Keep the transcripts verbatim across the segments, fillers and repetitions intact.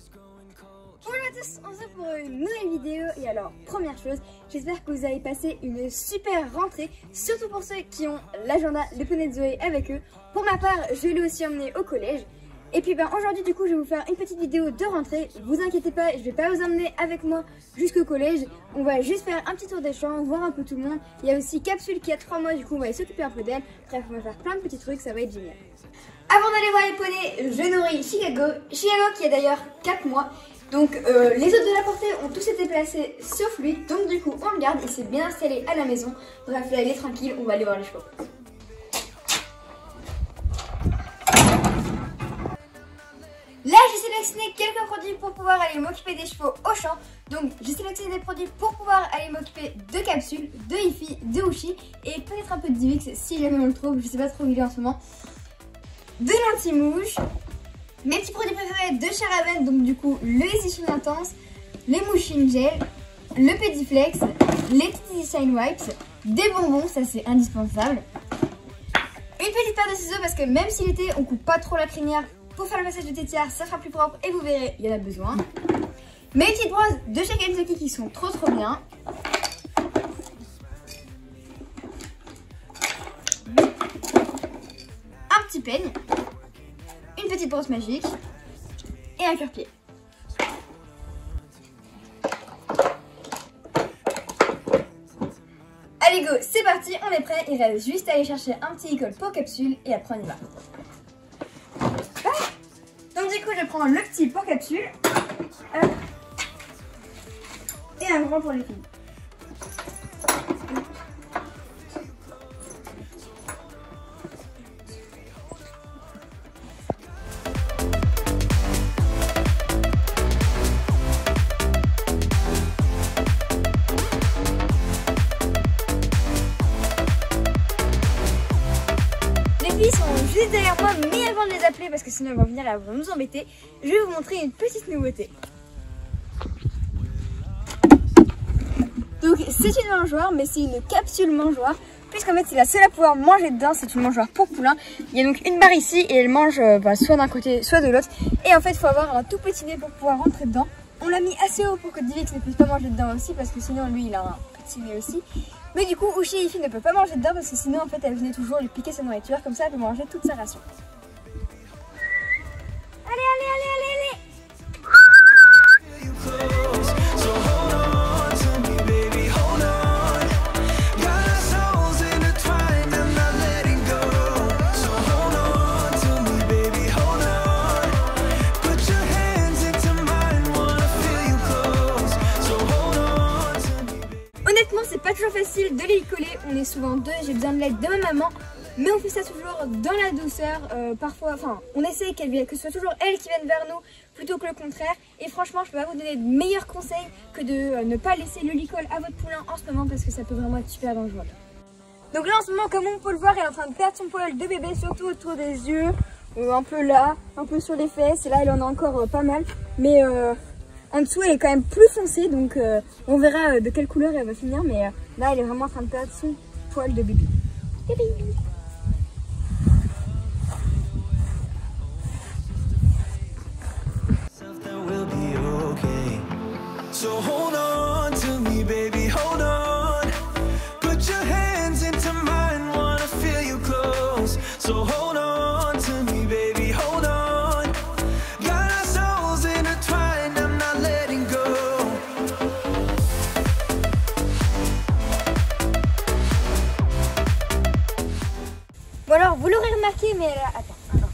Bonjour à tous, on se retrouve pour une nouvelle vidéo. Et alors, première chose, j'espère que vous avez passé une super rentrée, surtout pour ceux qui ont l'agenda de Poney de Zoé avec eux. Pour ma part, je l'ai aussi emmené au collège. Et puis ben aujourd'hui du coup je vais vous faire une petite vidéo de rentrée. Vous inquiétez pas, je vais pas vous emmener avec moi jusqu'au collège. On va juste faire un petit tour des champs, voir un peu tout le monde. Il y a aussi Capsule qui a trois mois, du coup on va s'occuper un peu d'elle. Bref, on va faire plein de petits trucs, ça va être génial. Avant d'aller voir les poneys, je nourris Chicago. Chicago qui a d'ailleurs quatre mois. Donc euh, les autres de la portée ont tous été placés sauf lui. Donc du coup on le garde, il s'est bien installé à la maison. Bref là il est tranquille, on va aller voir les chevaux. Là, j'ai sélectionné quelques produits pour pouvoir aller m'occuper des chevaux au champ. Donc, j'ai sélectionné des produits pour pouvoir aller m'occuper de Capsule, de Ify, de Ushi et peut-être un peu de Divix si jamais on le trouve. Je sais pas trop où il est en ce moment. De l'anti-mouche. Mes petits produits préférés de chez Raven, donc du coup, le Easy Shine Intense, les mouchines gel, le Pediflex, les petits Shine Wipes, des bonbons, ça c'est indispensable. Une petite paire de ciseaux parce que même si l'été on coupe pas trop la crinière, pour faire le passage de tétière, ça sera plus propre et vous verrez, il y en a besoin. Mes petites brosses de chez Kentucky qui sont trop trop bien. Un petit peigne. Une petite brosse magique. Et un cure-pied. Allez go, c'est parti, on est prêt. Il reste juste à aller chercher un petit école pour Capsule et après on y va. Donc du coup je prends le petit pour Capsule hop, et un grand pour les filles. Les filles sont juste derrière moi, mais avant de les appeler parce que sinon elles vont venir et elles vont nous embêter, je vais vous montrer une petite nouveauté. Donc c'est une mangeoire, mais c'est une capsule mangeoire, puisqu'en fait c'est la seule à pouvoir manger dedans. C'est une mangeoire pour poulain. Il y a donc une barre ici et elle mange euh, bah, soit d'un côté soit de l'autre. Et en fait il faut avoir un tout petit nez pour pouvoir rentrer dedans. On l'a mis assez haut pour que Divix ne puisse pas manger dedans aussi, parce que sinon lui il a un petit nez aussi. Mais du coup Ushi et Ify ne peut pas manger dedans parce que sinon en fait elle venait toujours lui piquer sa nourriture, comme ça elle peut manger toute sa ration. Allez, allez, allez, allez, allez. Honnêtement, c'est pas toujours facile de les coller. On est souvent deux, j'ai besoin de l'aide de ma maman. Mais on fait ça toujours dans la douceur. Euh, parfois, enfin, on essaie qu'elle vienne, que ce soit toujours elle qui vienne vers nous plutôt que le contraire. Et franchement, je peux pas vous donner de meilleurs conseils que de euh, ne pas laisser le licol à votre poulain en ce moment parce que ça peut vraiment être super dangereux. Donc là, en ce moment, comme on peut le voir, elle est en train de perdre son poil de bébé, surtout autour des yeux, euh, un peu là, un peu sur les fesses. Et là, elle en a encore euh, pas mal. Mais euh, en dessous, elle est quand même plus foncée. Donc euh, on verra euh, de quelle couleur elle va finir. Mais euh, là, elle est vraiment en train de perdre son poil de bébé. Bébé. So hold on to me, baby, hold on. Put your hands into mine, wanna feel you close. So hold on to me, baby, hold on. Got our souls intertwined, I'm not letting go. Bon alors, vous l'aurez remarqué, mais elle a... Attends, attends.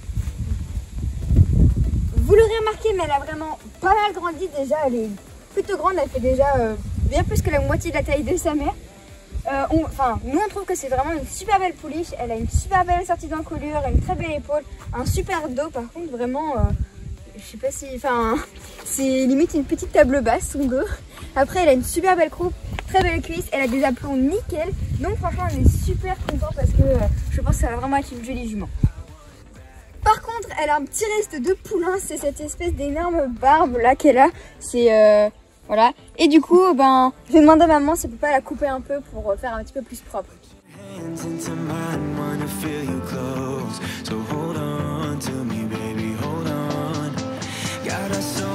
Vous l'aurez remarqué, mais elle a vraiment pas mal grandi déjà. Elle est plutôt grande, elle fait déjà euh, bien plus que la moitié de la taille de sa mère. Euh, on, enfin, nous on trouve que c'est vraiment une super belle pouliche. Elle a une super belle sortie d'encolure, une très belle épaule, un super dos. Par contre, vraiment, euh, je sais pas si, enfin, c'est limite une petite table basse son dos. Après, elle a une super belle croupe, très belle cuisse. Elle a des aplombs nickel. Donc franchement, on est super content parce que euh, je pense que ça va vraiment être une jolie jument. Par contre, elle a un petit reste de poulain, c'est cette espèce d'énorme barbe là qu'elle a. C'est euh, voilà. Et du coup, ben, j'ai demandé à maman si elle peut pas la couper un peu pour faire un petit peu plus propre. hands into mine, wanna feel you close. So hold on to me, baby, hold on. Got us so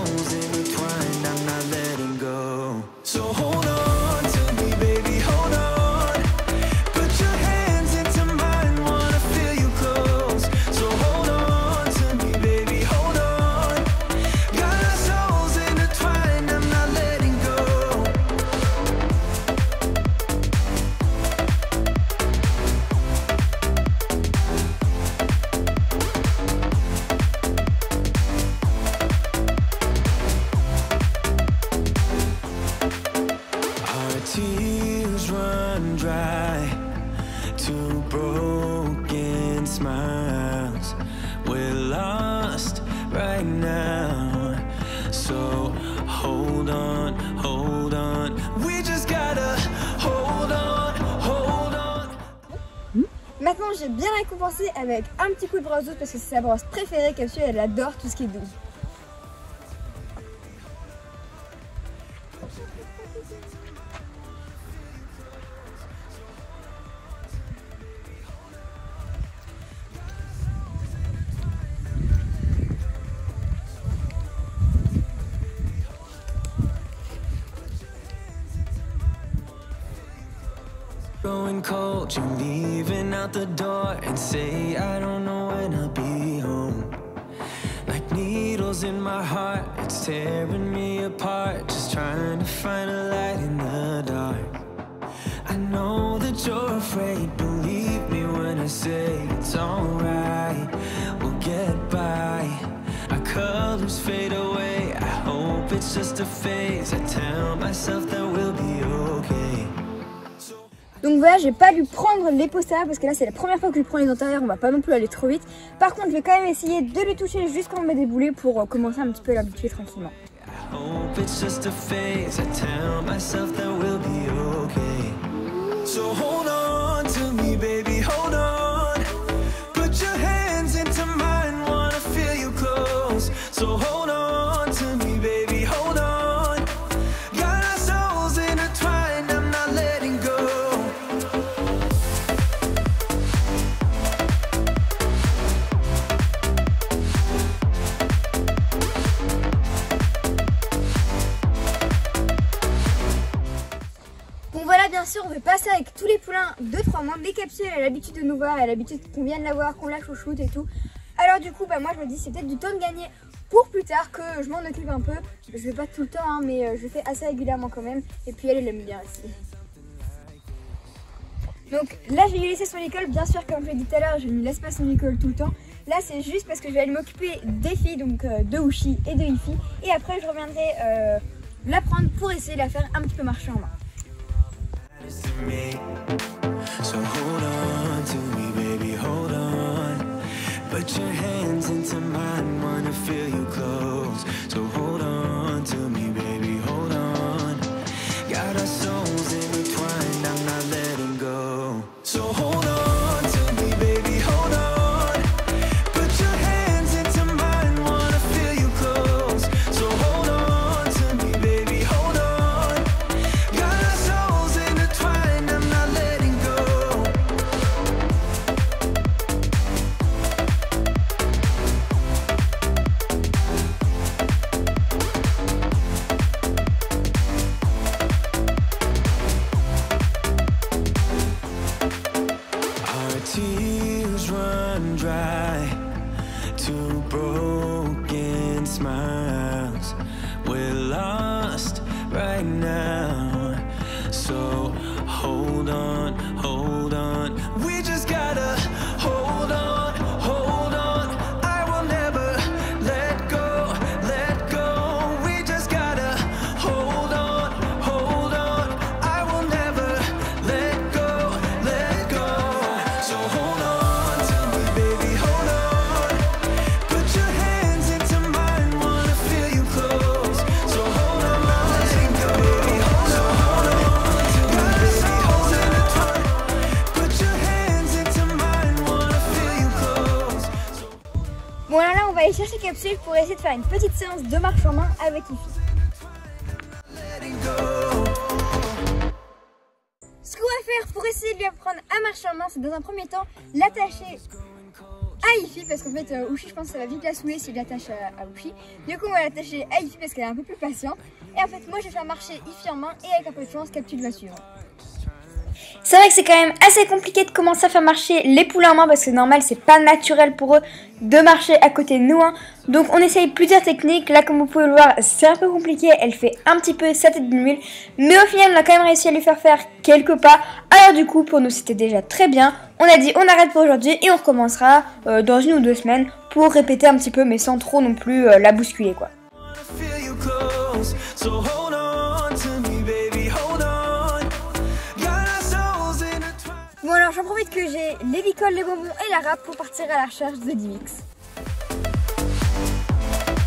right now. So hold on, hold on. We just gotta hold on, hold on. Maintenant j'ai bien récompensé avec un petit coup de brosse douce parce que c'est sa brosse préférée. Capsule, elle adore tout ce qui est doux. Growing cold, you leaving out the door and say I don't know when I'll be home. Like needles in my heart, it's tearing me apart, just trying to find a light in the dark. I know that you're afraid, believe me when I say it's alright, we'll get by. Our colors fade away, I hope it's just a phase. I tell myself that we'll be okay. Donc voilà, j'ai pas dû prendre les posters parce que là c'est la première fois que je prends les intérieurs, on va pas non plus aller trop vite. Par contre je vais quand même essayer de les toucher juste quand on met des boulets pour euh, commencer un petit peu à l'habituer tranquillement. Bien sûr, on fait pas ça avec tous les poulains de trois mois. Les capsules, elle a l'habitude de nous voir, elle a l'habitude qu'on vienne la voir, qu'on la chouchoute et tout. Alors du coup, bah moi je me dis c'est peut-être du temps de gagner pour plus tard que je m'en occupe un peu. Je vais pas tout le temps, hein, mais je le fais assez régulièrement quand même. Et puis elle, elle aime bien aussi. Donc là, je vais lui laisser son école. Bien sûr, comme je l'ai dit tout à l'heure, je ne lui laisse pas son école tout le temps. Là, c'est juste parce que je vais aller m'occuper des filles, donc euh, de Ushi et de Ifi. Et après, je reviendrai euh, la prendre pour essayer de la faire un petit peu marcher en main. So hold on to me, baby, hold on. Put your hands into mine, wanna feel you close. So hold on to me, baby, hold on. Got our souls intertwined, I'm not letting go. So hold on to me, baby, hold on. Put your hands into mine, wanna feel you close. So hold on to me, baby, hold on. Got our souls intertwined, I'm not letting go. Our tears run dry, two broken smiles. We're lost right now, so hold on, hold on. We just gotta hold on, hold on. I will never let go, let go. We just gotta hold on, hold on. I will never let go, let go. So hold on to me, baby, hold on. Put your hands into mine, wanna feel you close. So hold on, letting go, baby, hold on, hold on to me, baby, hold on. Put your hands into mine, wanna feel you close. Bon alors là, on va aller chercher Capsule pour essayer de faire une petite séance de marche en main avec Ifi. Letting go. Ce qu'on va faire pour essayer de lui apprendre à marcher en main, c'est dans un premier temps l'attacher à Ifi parce qu'en fait euh, Ushi, je pense que ça va vite la saouler s'il l'attache à, à Ushi. Du coup on va l'attacher à Ifi parce qu'elle est un peu plus patiente. Et en fait moi je vais faire marcher Ifi en main et avec un peu de chance Capsule va suivre. C'est vrai que c'est quand même assez compliqué de commencer à faire marcher les poulets en main parce que normal c'est pas naturel pour eux de marcher à côté de nous, hein. Donc on essaye plusieurs techniques. Là comme vous pouvez le voir c'est un peu compliqué, elle fait un petit peu sa tête d'huile, mais au final on a quand même réussi à lui faire faire quelques pas. Alors du coup pour nous c'était déjà très bien. On a dit on arrête pour aujourd'hui et on recommencera euh, dans une ou deux semaines pour répéter un petit peu mais sans trop non plus euh, la bousculer quoi. Feel you close, so hold on to me, baby, hold on. Got our souls intertwined. Bon alors j'en profite que j'ai les licoles, les bonbons et la râpe pour partir à la recherche de Dimix.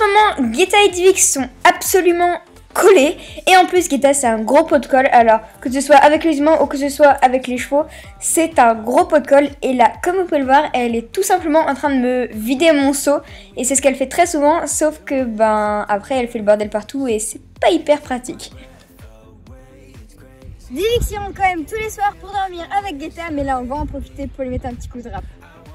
ce moment, Guetta et Divix sont absolument collés. Et en plus, Guetta, c'est un gros pot de colle. Alors, que ce soit avec les humains ou que ce soit avec les chevaux, c'est un gros pot de colle. Et là, comme vous pouvez le voir, elle est tout simplement en train de me vider mon seau. Et c'est ce qu'elle fait très souvent, sauf que, ben, après, elle fait le bordel partout et c'est pas hyper pratique. Divix y rentre quand même tous les soirs pour dormir avec Guetta, mais là, on va en profiter pour lui mettre un petit coup de rap.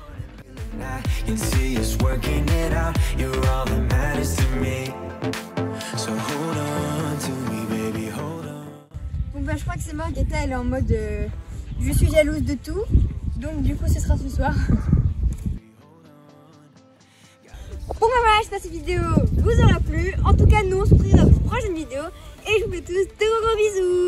Bon bah je crois que c'est mort, Guetta elle est en mode euh, je suis jalouse de tout, donc du coup ce sera ce soir. Bon bah voilà, j'espère que cette vidéo vous aura plu. En tout cas nous on se retrouve dans notre prochaine vidéo et je vous fais tous de gros gros bisous.